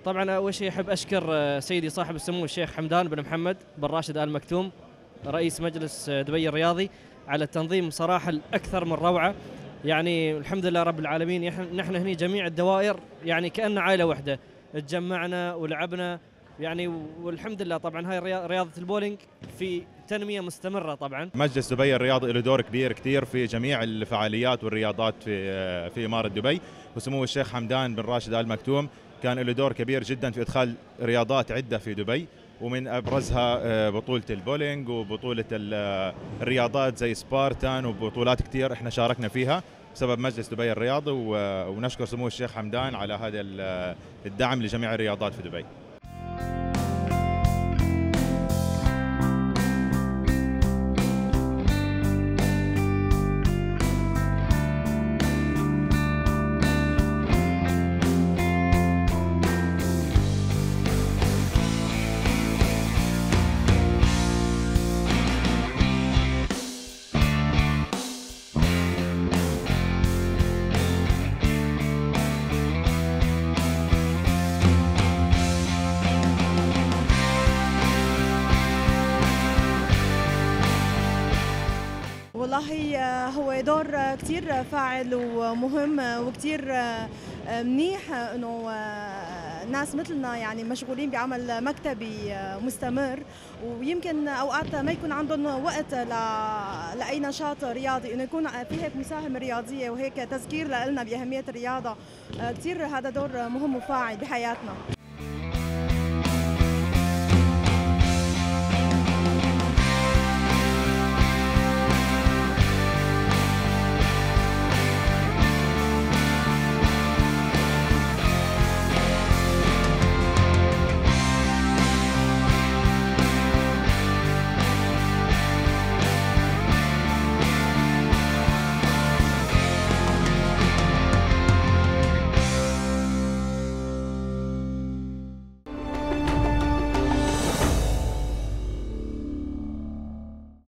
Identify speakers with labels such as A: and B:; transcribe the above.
A: طبعا اول شيء احب اشكر سيدي صاحب السمو الشيخ حمدان بن محمد بن راشد ال مكتوم رئيس مجلس دبي الرياضي على التنظيم صراحه الاكثر من روعه. يعني الحمد لله رب العالمين، نحن هنا جميع الدوائر يعني كأن عائله واحده، تجمعنا ولعبنا يعني، والحمد لله. طبعا هاي رياضه البولينج في تنميه مستمره. طبعا
B: مجلس دبي الرياضي له دور كبير كثير في جميع الفعاليات والرياضات في اماره دبي، وسمو الشيخ حمدان بن راشد ال مكتوم كان له دور كبير جدا في ادخال رياضات عده في دبي، ومن ابرزها بطوله البولينج وبطوله الرياضات زي سبارتان وبطولات كثير احنا شاركنا فيها بسبب مجلس دبي الرياضي، ونشكر سمو الشيخ حمدان على هذا الدعم لجميع الرياضات في دبي.
C: والله هو دور كتير فاعل ومهم وكتير منيح انه ناس مثلنا يعني مشغولين بعمل مكتبي مستمر، ويمكن اوقات ما يكون عندهم وقت لاي نشاط رياضي، انه يكون في هيك مساهمه رياضيه وهيك تذكير لنا باهميه الرياضه. كتير هذا دور مهم وفاعل بحياتنا.